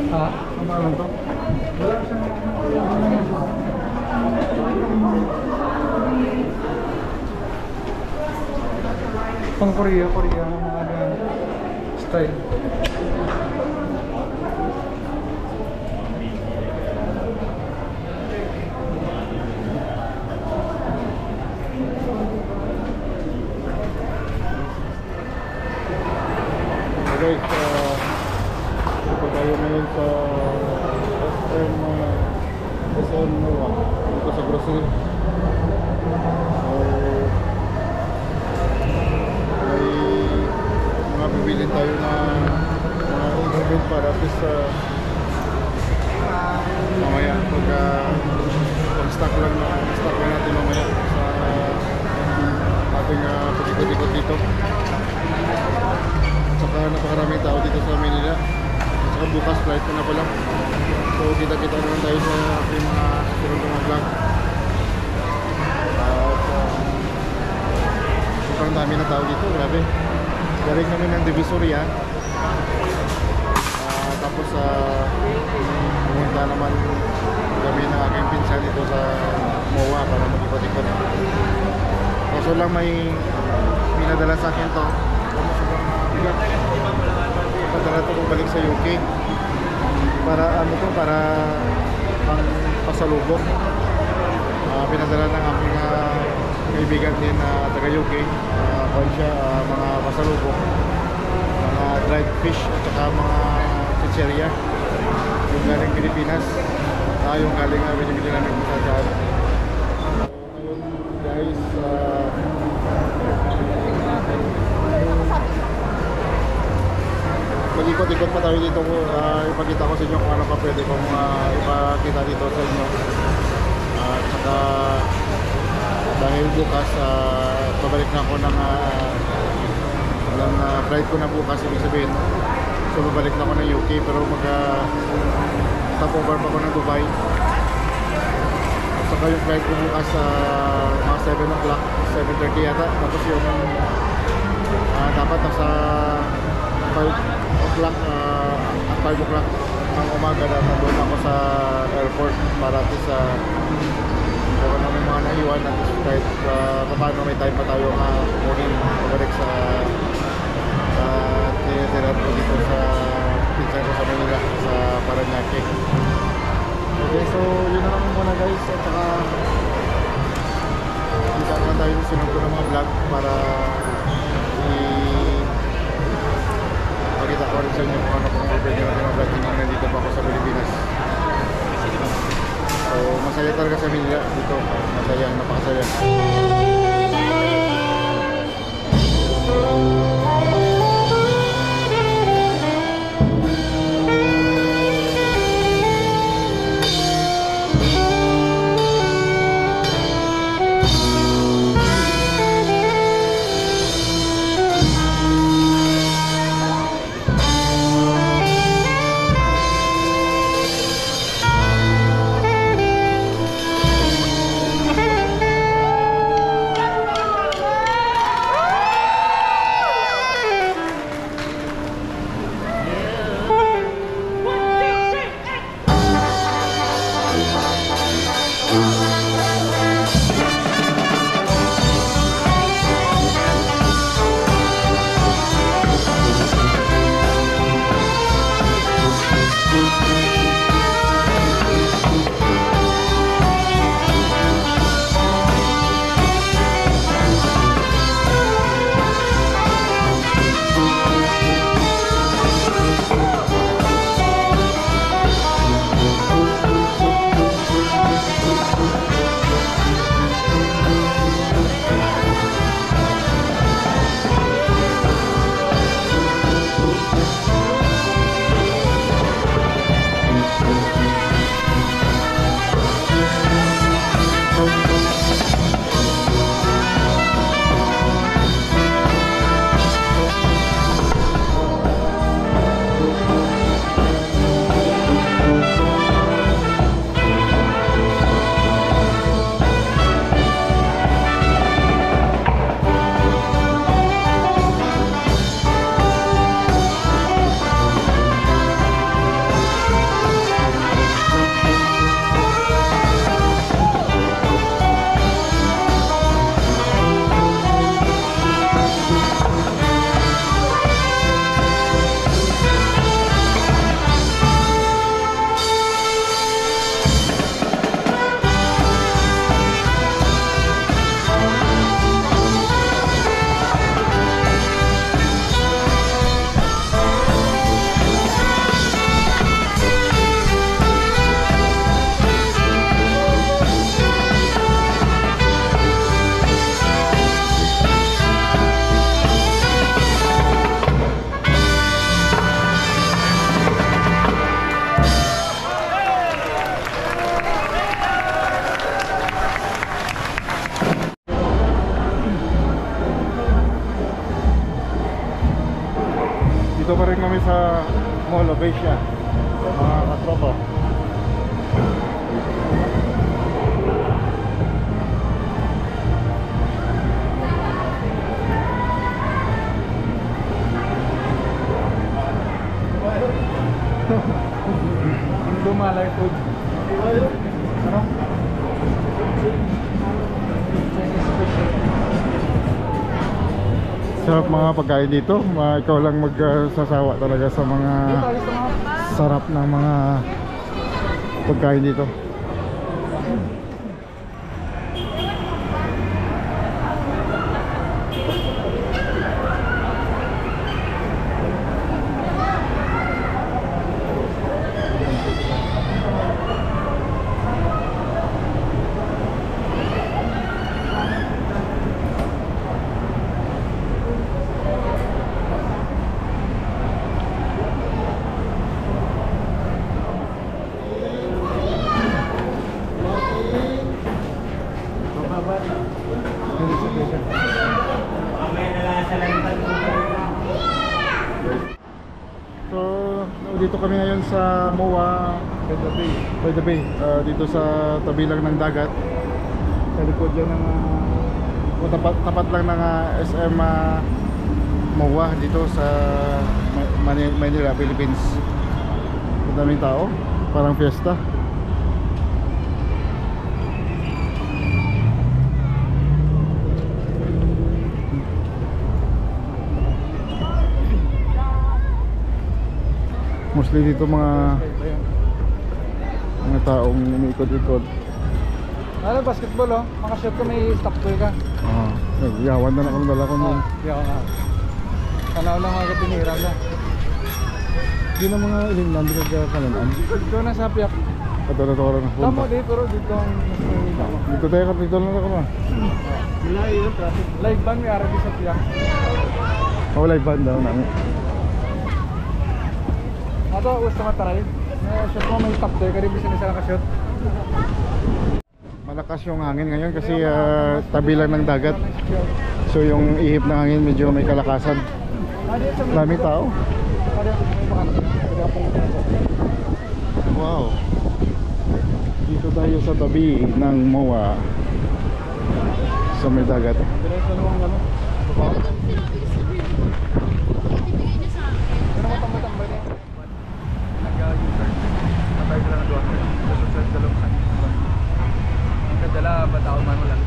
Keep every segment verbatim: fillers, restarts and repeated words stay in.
Ha? Ang pangalan to? Wala siyang... Pang Korea, Korea, mga ano, style. Guys, uh, ito tayo ngayon sa S M uh, S M Noa dito sa grocery. So, may mga bibili tayo na mga ingredient para at least uh, mamaya pag uh, pag-stock lang na stock lang natin mamaya sa uh, ating uh, patikot-ikot dito. Saka napakaraming tao dito sa Manila. Saka bukas flight ko na pala. So kita-kita naman tayo sa aking mga susunod mga vlog. At uh, sobrang dami na tao dito, grabe. Galing namin ng Divisoria. uh, Tapos uh, pumunta naman kami ng aking pinsan dito sa M O A para mag-ikot-ikot. Kaso lang may pinadala sa akin to. Padala ito balik sa U K para ano to, para pang pasalubong. Uh, pinadala ng aming uh, kaibigan din na uh, taga U K. Uh, kung siya uh, mga pasalubong, mga dried fish at saka mga pizzeria yung galing Pilipinas, uh, yung galing uh, binibili namin sa dyan. So, ngayon guys, uh, mag-ikot-ikot pa tayo dito. Uh, ipakita ko sa inyo kung ano pa pwede kong uh, ipakita dito sa inyo. Uh, at saka dahil bukas uh, pabalik na ako ng uh, ng uh, flight ko na bukas, ibig sabihin so babalik na ako ng U K, pero mag uh, stop over pa ako ng Dubai. At saka yung flight ko bukas uh, mga seven o'clock, seven thirty yata. Tapos yung uh, dapat nasa five o'clock uh, at five o'clock ng umaga na nandun ako sa airport para at least uh, kung ano may mga naiwan at least kahit uh, paano may time pa tayo uh, morning pabalik sa sa tinitiran ko dito sa pinsan ko sa Manila, sa Paranaque. Okay, so yun na naman muna guys, at saka kita naman tayo ng sunod ko ng mga vlog para i pakita ko rin sa inyo kung ano kung pwede natin ang vlog na nandito pa ako sa Pilipinas. So masaya talaga sa Manila dito, masaya, napakasaya. Dito pa rin kami sa Mall of Asia, mga katropa. Dumalay food. Ano? Sarap mga pagkain dito. Ma- ikaw lang magsasawa talaga sa mga sarap ng mga pagkain dito. So, dito kami ngayon sa M O A by the Bay, by the Bay. Uh, dito sa tabi lang ng dagat. Sa likod yan ng uh, tapat, tapat lang ng uh, S M uh, M O A dito sa Manila, Manila, Philippines. Madaming tao, parang fiesta. Mostly dito mga mga taong umiikot-ikot. Ano, basketball oh. Mga shot ko may stock toy ka. Oo. Uh, yawan na akong dala ko nun. Hindi ako nga. Tanaw lang mga katinira na. Hindi na mga ilinlan, hindi ka kalanaan. Dito na sa piyak. Ito na ito ko lang. Tama dito, pero dito ang mas mahina. Dito tayo ka, dito lang ako na. Live yun, traffic. Live band may arabi sa piyak. Oh, live band daw namin. Ato, gusto ka taray. May shot mo, may top toy ka rin. Bisa na sila ka-shot. Malakas yung hangin ngayon kasi uh, tabi lang ng dagat. So yung ihip ng hangin medyo may kalakasan. Daming tao. Wow. Dito tayo sa tabi ng M O A sa may dagat. Dala ba tao man wala?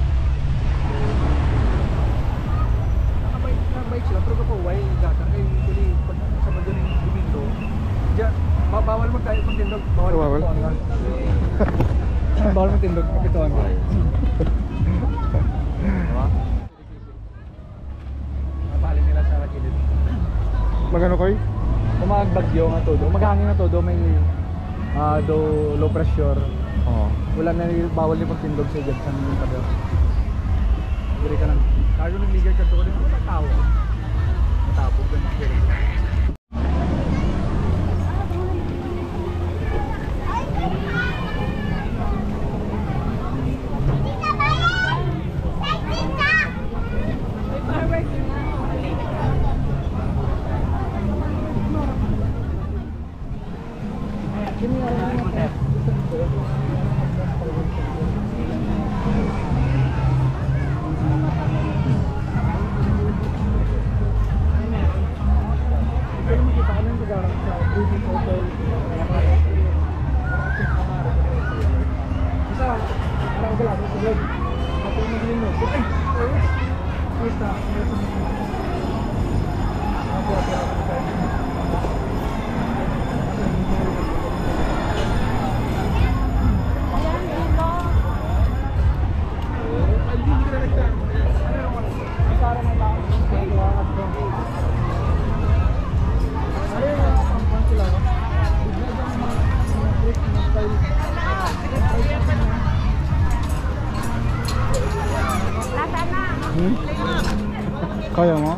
Nakabike, nakabike sila pero kapag way gata kay kuli pag sa madaling Domingo. Diyan, bawal mo tayo magtindog, bawal. Bawal. Bawal magtindog, kapituan ko. Diba? Napalin nila sa gilid. Magano koy? Kung magbagyo nga todo, maghangin na todo, may uh, do low pressure. Oo. Wala na bawal yung pagtindog sa dyan sa mga tabi. Diri ka lang. Kago nagligar ka doon yung tao. Matapog ka na. Hmm? Kaya mo?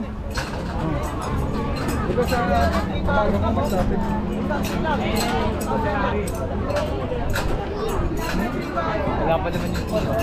Dito sa bago mo magsapit. Wala pa naman yung puno.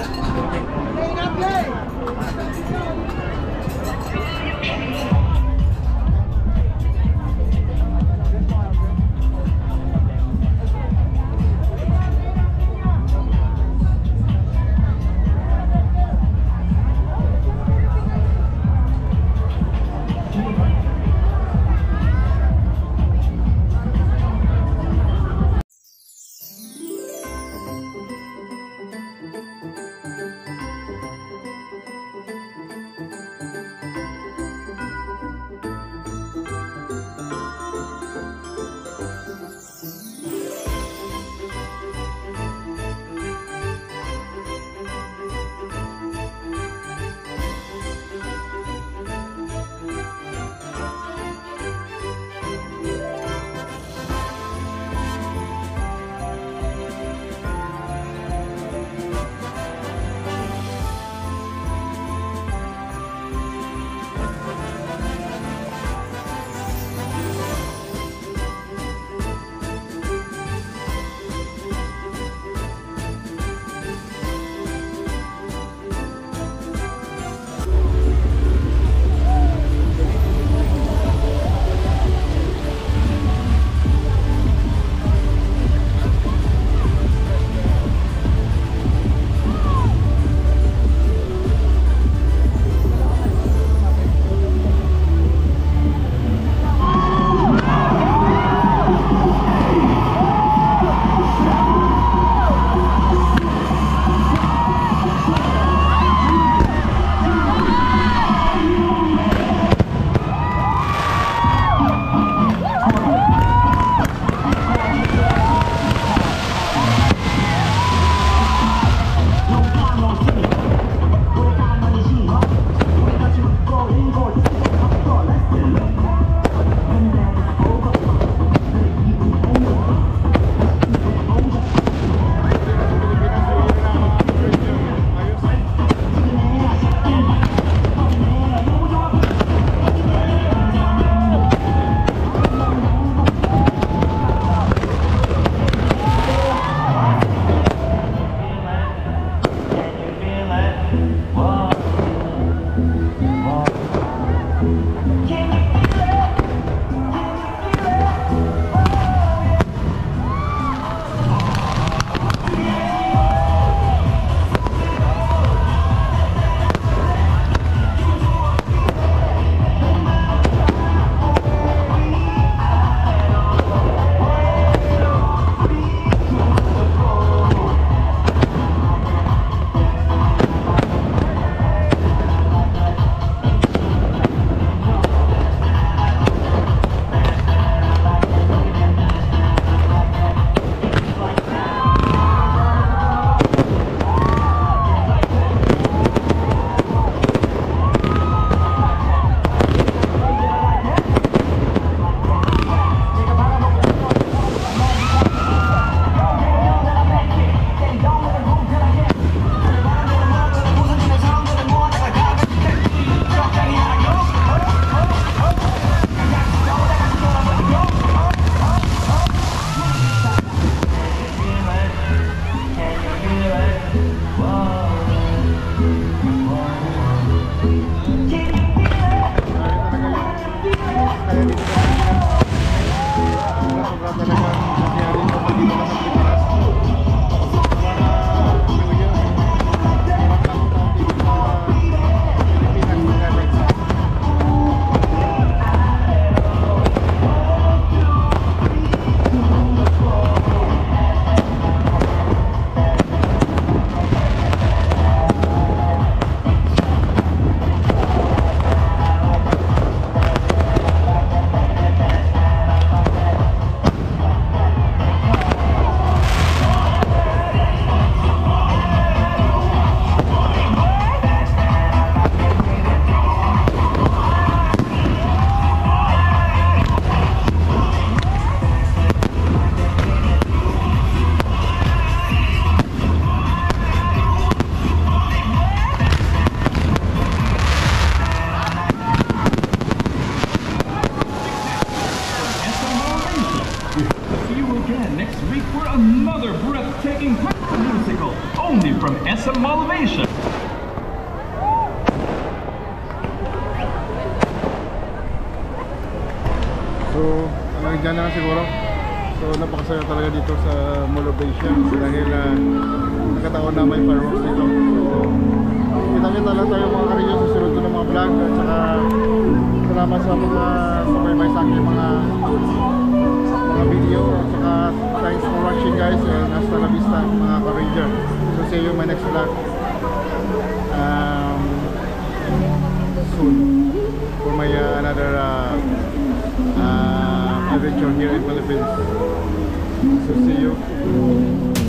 week for another breathtaking musical only from S M Elevation. So, hanggang dyan na lang siguro. So, napakasaya talaga dito sa Mall of Asia dahil uh, nagkataon na may fireworks dito. So, kita-kita lang tayo mga karinyo sa sunod ko ng mga vlog at saka salamat sa mga sabay-bay sa akin mga mga video at saka thanks for watching guys and hasta la vista mga ka-ranger. So, see you in my next vlog um, soon for my uh, another uh, uh, adventure here in Philippines. So see you.